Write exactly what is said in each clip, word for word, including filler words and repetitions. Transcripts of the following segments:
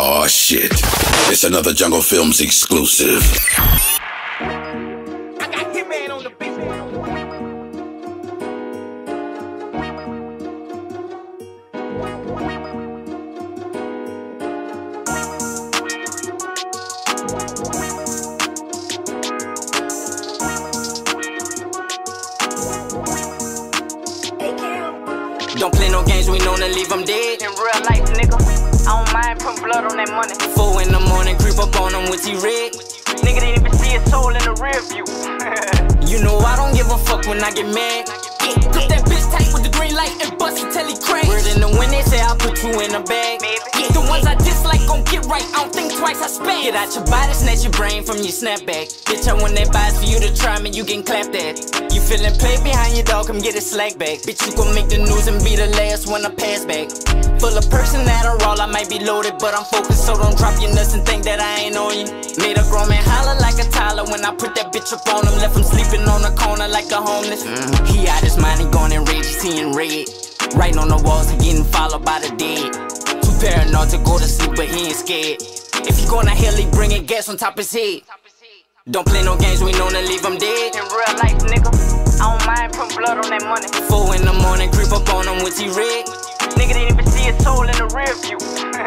Oh shit, it's another Jungle Films exclusive. I got Hitman on the beat. Don't play no games, we known to leave them dead. In real life, nigga, I don't mind putting blood on that money. Four in the morning, creep up on them with T-Red. Nigga didn't even see his soul in the rear view. You know I don't give a fuck when I get mad. Yeah, grip that bitch tight with the green light and bust it till he crack. Word in the wind, they say I'll put you in a bag. Yeah, the ones I dislike gon' get right, I don't think twice, I spaz. Get out your body, snatch your brain from your snapback. Bitch, I want that bias for you to try me, you getting clapped at. You feeling played behind your dog, come get a slack back. Bitch, you gon' make the news and be the last one to pass back. Full of person that are all, I might be loaded, but I'm focused, so don't drop your nuts and think that I ain't on you. Made a grown man holler like a Tyler when I put that bitch up on him. Left him sleeping on the corner like a homeless. Mm. He out his mind, he gone in rage, seeing red. Writing on the walls and getting followed by the dead. Too paranoid to go to sleep, but he ain't scared. If he going to hell, he bringing gas on top his head. Don't play no games, we known to leave him dead. In real life, nigga, I don't mind putting blood on that money. Four in the morning, creep up on him with T-Red. Nigga didn't even see his soul in the rear view.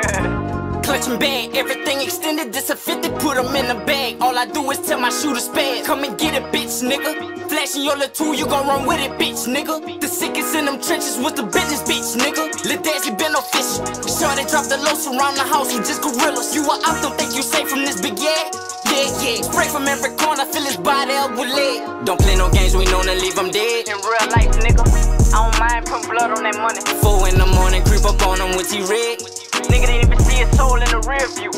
Clutching bag, everything extended, this a fifty, put them in the bag. All I do is tell my shooter spaz, come and get it, bitch, nigga. Flashing your little tool, you gon' run with it, bitch, nigga. The sickest in them trenches was the business, bitch, nigga. Lil' Dazzy been official. Shorty dropped the low, surround the house with just gorillas. You are out, don't think you safe from this big yeah? Yeah, yeah. Spray from every corner, fill his body up with lead. Don't play no games, we known to leave him dead. In real life, nigga, I don't mind putting blood on that money. Four in the morning, creep up on him with T-Red. Nigga didn't even see his soul in the rear view.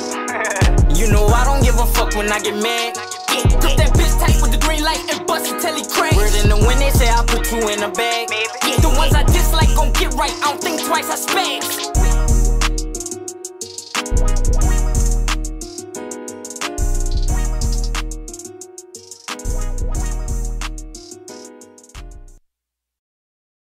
You know I don't give a fuck when I get mad. Yeah, grip that bitch tight with the green light and bust it till he crack. Word in the wind, they say I'll put you in a bag. Yeah, the ones I dislike gon' get right, I don't think twice, I spaz.